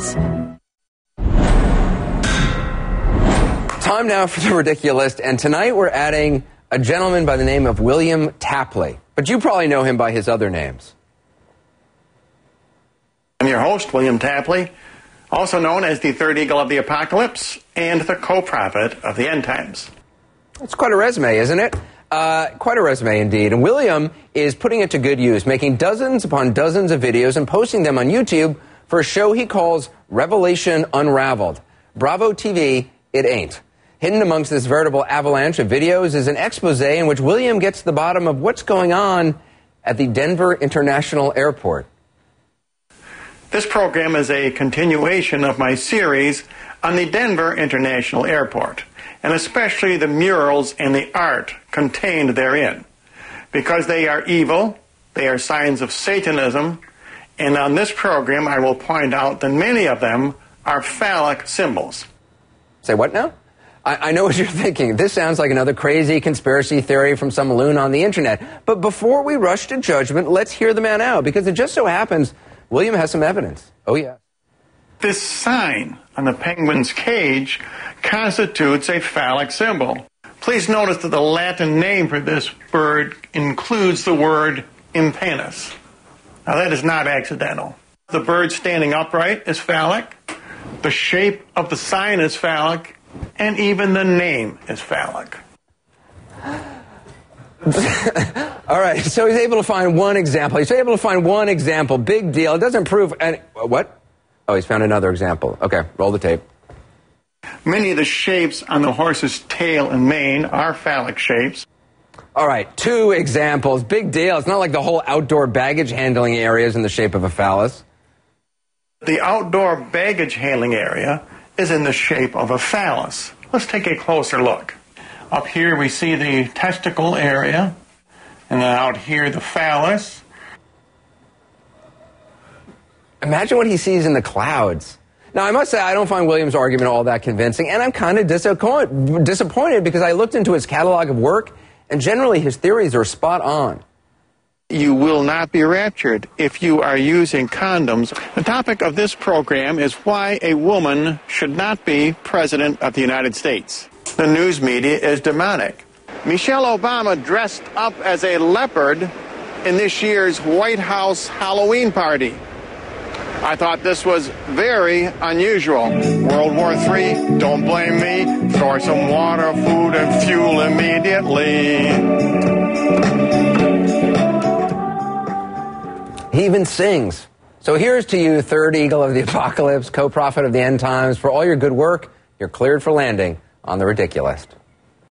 Times. Time now for the RidicuList, and tonight we're adding a gentleman by the name of William Tapley. But you probably know him by his other names. I'm your host, William Tapley, also known as the third eagle of the apocalypse and the co-prophet of the end times. It's quite a resume, isn't it? Quite a resume indeed. And William is putting it to good use, making dozens upon dozens of videos and posting them on YouTube for a show he calls Revelation Unraveled. Bravo TV, it ain't. Hidden amongst this veritable avalanche of videos is an expose in which William gets to the bottom of what's going on at the Denver International Airport. This program is a continuation of my series on the Denver International Airport, and especially the murals and the art contained therein. Because they are evil, they are signs of Satanism, and on this program I will point out that many of them are phallic symbols. Say what now? I know what you're thinking. This sounds like another crazy conspiracy theory from some loon on the internet. But before we rush to judgment, let's hear the man out, because it just so happens William has some evidence. Oh, yeah. This sign on the penguin's cage constitutes a phallic symbol. Please notice that the Latin name for this bird includes the word impennis. Now, that is not accidental. The bird standing upright is phallic. The shape of the sign is phallic. And even the name is phallic. All right, so he's able to find one example. Big deal. It doesn't prove any... What? Oh, he's found another example. Okay, roll the tape. Many of the shapes on the horse's tail and mane are phallic shapes. All right, 2 examples. Big deal. It's not like the whole outdoor baggage handling area is in the shape of a phallus. The outdoor baggage handling area is in the shape of a phallus. Let's take a closer look. Up here we see the testicle area, and then out here the phallus. Imagine what he sees in the clouds. Now, I must say, I don't find William's argument all that convincing, and I'm kind of disappointed because I looked into his catalog of work, and generally his theories are spot on. You will not be raptured if you are using condoms. The topic of this program is why a woman should not be president of the United States. The news media is demonic. Michelle Obama dressed up as a leopard in this year's White House Halloween party. I thought this was very unusual. World War III, don't blame me. Throw some water, food, and fuel immediately. He even sings. So here's to you, third eagle of the apocalypse, co-prophet of the end times. For all your good work, you're cleared for landing on the RidicuList.